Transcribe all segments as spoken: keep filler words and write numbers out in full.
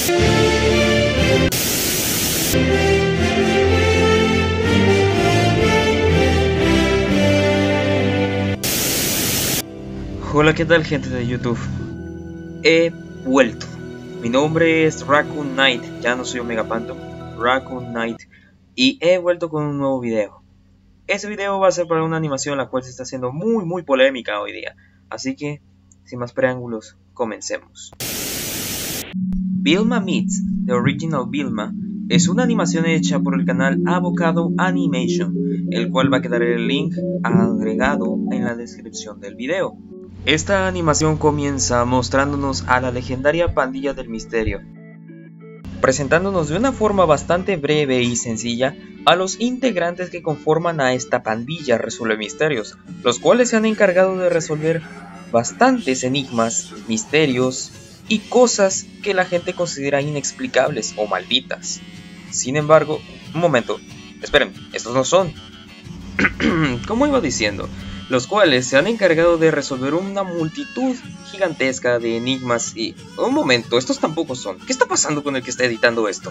Hola, ¿qué tal, gente de YouTube? He vuelto. Mi nombre es Raccoon Knight, ya no soy Omega Phantom, Raccoon Knight, y he vuelto con un nuevo video. Este video va a ser para una animación la cual se está haciendo muy muy polémica hoy día, así que, sin más preámbulos, comencemos. Vilma Meets The Original Vilma es una animación hecha por el canal Avocado Animation, el cual va a quedar el link agregado en la descripción del video. Esta animación comienza mostrándonos a la legendaria pandilla del misterio, presentándonos de una forma bastante breve y sencilla a los integrantes que conforman a esta pandilla resuelve misterios, los cuales se han encargado de resolver bastantes enigmas, misterios y cosas que la gente considera inexplicables o malditas. Sin embargo, un momento, esperen, estos no son. Como iba diciendo, los cuales se han encargado de resolver una multitud gigantesca de enigmas y... Un momento, estos tampoco son. ¿Qué está pasando con el que está editando esto?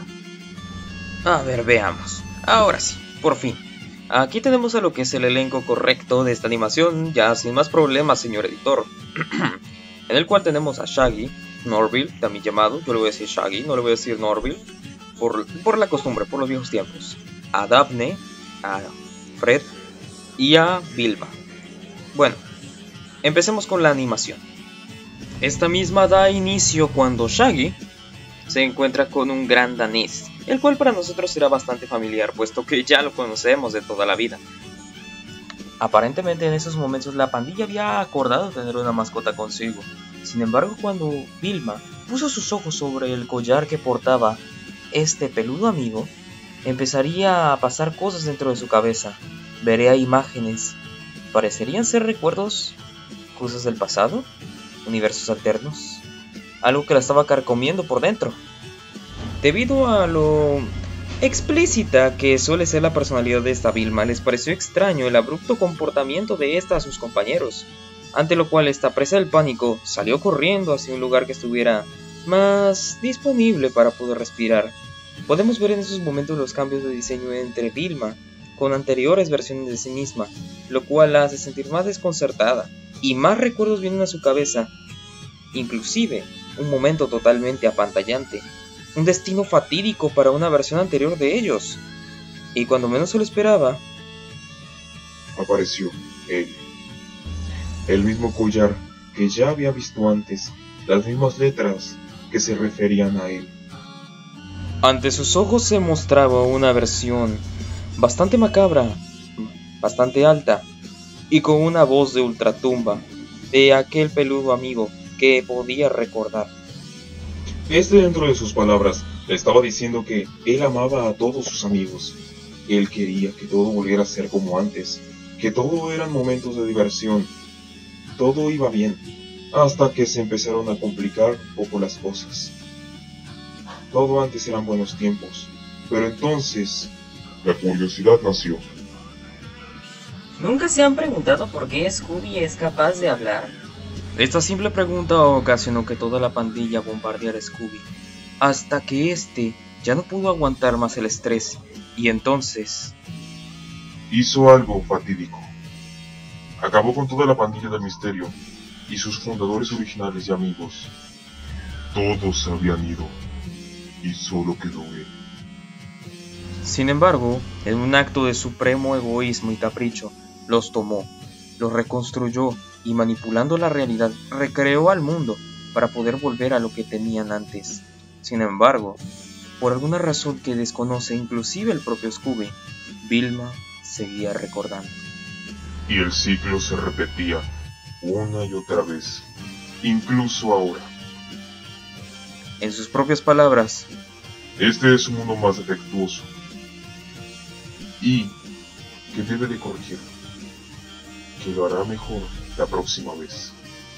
A ver, veamos. Ahora sí, por fin. Aquí tenemos a lo que es el elenco correcto de esta animación, ya sin más problemas, señor editor. En el cual tenemos a Shaggy, Norville, también llamado, yo le voy a decir Shaggy, no le voy a decir Norville, por, por la costumbre, por los viejos tiempos. A Daphne, a Fred y a Vilma. Bueno, empecemos con la animación. Esta misma da inicio cuando Shaggy se encuentra con un gran danés, el cual para nosotros será bastante familiar, puesto que ya lo conocemos de toda la vida. Aparentemente en esos momentos la pandilla había acordado tener una mascota consigo. Sin embargo, cuando Vilma puso sus ojos sobre el collar que portaba este peludo amigo, empezaría a pasar cosas dentro de su cabeza. Vería imágenes. ¿Parecerían ser recuerdos? ¿Cosas del pasado? ¿Universos alternos? Algo que la estaba carcomiendo por dentro. Debido a lo explícita que suele ser la personalidad de esta Vilma, les pareció extraño el abrupto comportamiento de esta a sus compañeros, ante lo cual esta presa del pánico salió corriendo hacia un lugar que estuviera más disponible para poder respirar. Podemos ver en esos momentos los cambios de diseño entre Vilma con anteriores versiones de sí misma, lo cual la hace sentir más desconcertada, y más recuerdos vienen a su cabeza, inclusive un momento totalmente apantallante, un destino fatídico para una versión anterior de ellos, y cuando menos se lo esperaba, apareció él, el mismo collar que ya había visto antes, las mismas letras que se referían a él. Ante sus ojos se mostraba una versión bastante macabra, bastante alta, y con una voz de ultratumba, de aquel peludo amigo que podía recordar. Este, dentro de sus palabras, le estaba diciendo que él amaba a todos sus amigos. Él quería que todo volviera a ser como antes, que todo eran momentos de diversión. Todo iba bien, hasta que se empezaron a complicar un poco las cosas. Todo antes eran buenos tiempos, pero entonces la curiosidad nació. ¿Nunca se han preguntado por qué Scooby es capaz de hablar? Esta simple pregunta ocasionó que toda la pandilla bombardeara a Scooby, hasta que este ya no pudo aguantar más el estrés, y entonces... hizo algo fatídico. Acabó con toda la pandilla del misterio, y sus fundadores originales y amigos. Todos habían ido, y solo quedó él. Sin embargo, en un acto de supremo egoísmo y capricho, los tomó, los reconstruyó y manipulando la realidad recreó al mundo para poder volver a lo que tenían antes. Sin embargo, por alguna razón que desconoce inclusive el propio Scooby, Vilma seguía recordando. Y el ciclo se repetía una y otra vez, incluso ahora. En sus propias palabras, este es un mundo más defectuoso y que debe de corregirlo, que lo hará mejor la próxima vez.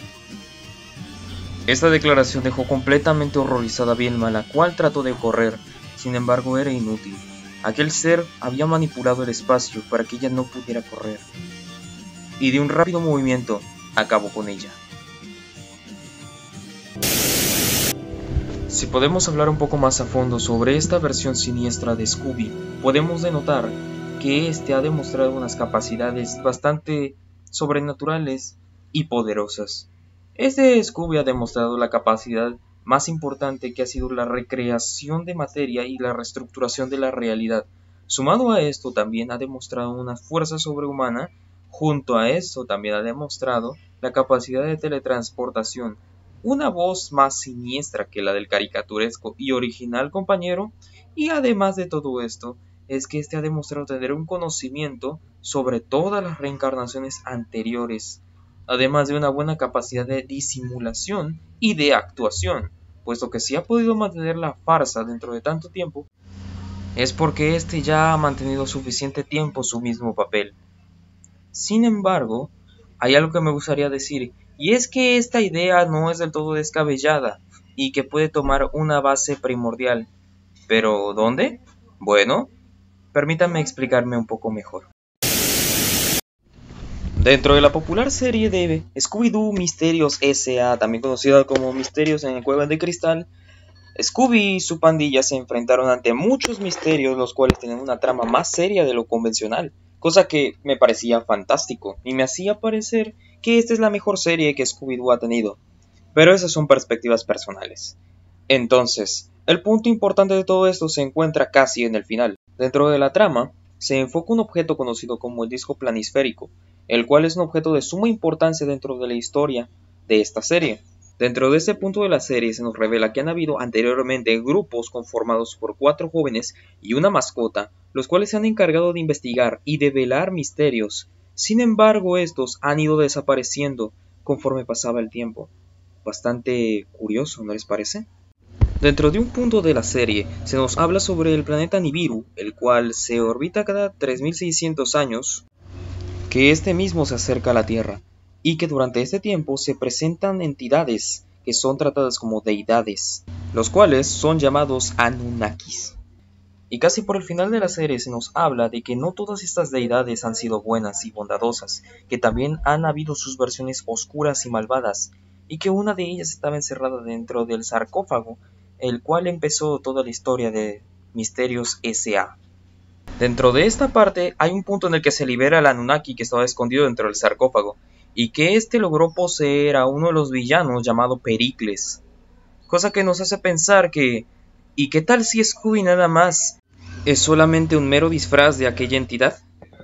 Esta declaración dejó completamente horrorizada a Vilma, la cual trató de correr, sin embargo era inútil. Aquel ser había manipulado el espacio para que ella no pudiera correr, y de un rápido movimiento acabó con ella. Si podemos hablar un poco más a fondo sobre esta versión siniestra de Scooby, podemos denotar que este ha demostrado unas capacidades bastante sobrenaturales y poderosas. Este Scooby ha demostrado la capacidad más importante, que ha sido la recreación de materia y la reestructuración de la realidad. Sumado a esto, también ha demostrado una fuerza sobrehumana. Junto a esto, también ha demostrado la capacidad de teletransportación, una voz más siniestra que la del caricaturesco y original compañero, y además de todo esto, es que este ha demostrado tener un conocimiento sobre todas las reencarnaciones anteriores, además de una buena capacidad de disimulación y de actuación, puesto que si ha podido mantener la farsa dentro de tanto tiempo, es porque este ya ha mantenido suficiente tiempo su mismo papel. Sin embargo, hay algo que me gustaría decir, y es que esta idea no es del todo descabellada, y que puede tomar una base primordial. ¿Pero dónde? Bueno, permítanme explicarme un poco mejor. Dentro de la popular serie de Scooby-Doo Misterios S A, también conocida como Misterios en la Cueva de Cristal, Scooby y su pandilla se enfrentaron ante muchos misterios, los cuales tenían una trama más seria de lo convencional, cosa que me parecía fantástico y me hacía parecer que esta es la mejor serie que Scooby-Doo ha tenido. Pero esas son perspectivas personales. Entonces, el punto importante de todo esto se encuentra casi en el final. Dentro de la trama, se enfoca un objeto conocido como el disco planisférico, el cual es un objeto de suma importancia dentro de la historia de esta serie. Dentro de este punto de la serie se nos revela que han habido anteriormente grupos conformados por cuatro jóvenes y una mascota, los cuales se han encargado de investigar y develar misterios. Sin embargo, estos han ido desapareciendo conforme pasaba el tiempo. Bastante curioso, ¿no les parece? Dentro de un punto de la serie se nos habla sobre el planeta Nibiru, el cual se orbita cada tres mil seiscientos años, que este mismo se acerca a la Tierra, y que durante este tiempo se presentan entidades que son tratadas como deidades, los cuales son llamados Anunnakis. Y casi por el final de la serie se nos habla de que no todas estas deidades han sido buenas y bondadosas, que también han habido sus versiones oscuras y malvadas, y que una de ellas estaba encerrada dentro del sarcófago, el cual empezó toda la historia de Misterios S A. Dentro de esta parte hay un punto en el que se libera al Anunnaki que estaba escondido dentro del sarcófago, y que éste logró poseer a uno de los villanos llamado Pericles, cosa que nos hace pensar que ¿y qué tal si Scooby nada más es solamente un mero disfraz de aquella entidad?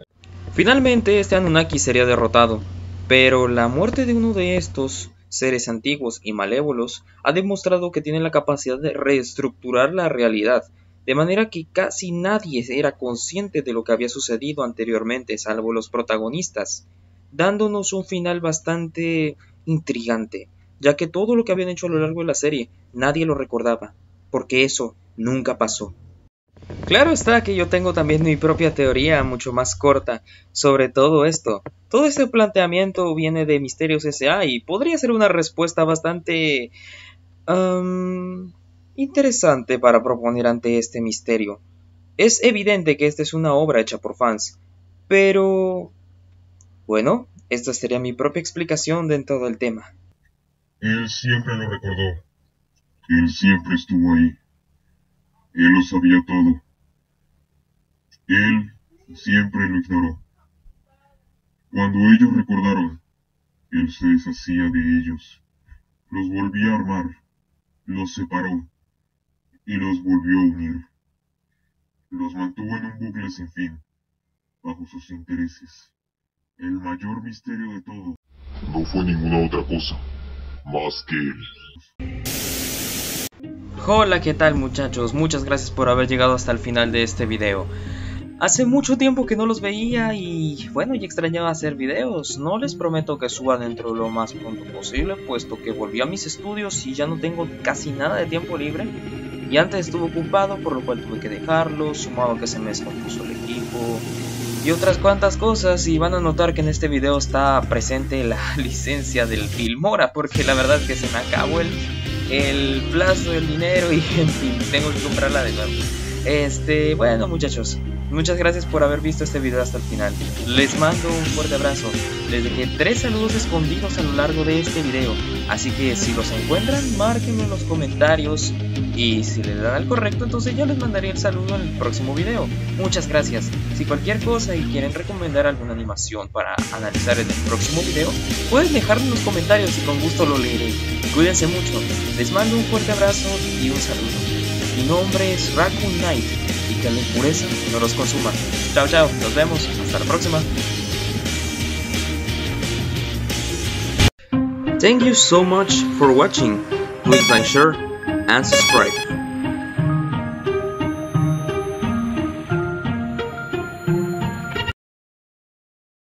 Finalmente este Anunnaki sería derrotado, pero la muerte de uno de estos seres antiguos y malévolos ha demostrado que tienen la capacidad de reestructurar la realidad, de manera que casi nadie era consciente de lo que había sucedido anteriormente, salvo los protagonistas, dándonos un final bastante intrigante, ya que todo lo que habían hecho a lo largo de la serie nadie lo recordaba, porque eso nunca pasó. Claro está que yo tengo también mi propia teoría mucho más corta sobre todo esto. Todo este planteamiento viene de Misterios S A y podría ser una respuesta bastante um, interesante para proponer ante este misterio. Es evidente que esta es una obra hecha por fans, pero bueno, esta sería mi propia explicación dentro del tema. Él siempre lo recordó. Él siempre estuvo ahí. Él lo sabía todo. Él siempre lo ignoró. Cuando ellos recordaron, él se deshacía de ellos, los volvía a armar, los separó y los volvió a unir. Los mantuvo en un bucle sin fin, bajo sus intereses. El mayor misterio de todo no fue ninguna otra cosa, más que él. Hola, ¿qué tal muchachos? Muchas gracias por haber llegado hasta el final de este video. Hace mucho tiempo que no los veía y bueno, ya extrañaba hacer videos. No les prometo que suba dentro lo más pronto posible, puesto que volví a mis estudios y ya no tengo casi nada de tiempo libre. Y antes estuve ocupado, por lo cual tuve que dejarlo, sumado a que se me descompuso el equipo y otras cuantas cosas. Y van a notar que en este video está presente la licencia del Filmora, porque la verdad es que se me acabó el, el plazo del dinero y en fin, tengo que comprarla de nuevo. Este, bueno muchachos, Muchas gracias por haber visto este video hasta el final. Les mando un fuerte abrazo. Les dejé tres saludos escondidos a lo largo de este video, así que si los encuentran, márquenlo en los comentarios y si le dan al correcto, entonces yo les mandaré el saludo en el próximo video. Muchas gracias. Si cualquier cosa y quieren recomendar alguna animación para analizar en el próximo video, pueden dejarlo en los comentarios y con gusto lo leeré. Cuídense mucho. Les mando un fuerte abrazo y un saludo. Mi nombre es Raccoon Knight y que la impureza no los consuma. Chao, chao, nos vemos, hasta la próxima. Thank you so much for watching. Please like, share, and subscribe.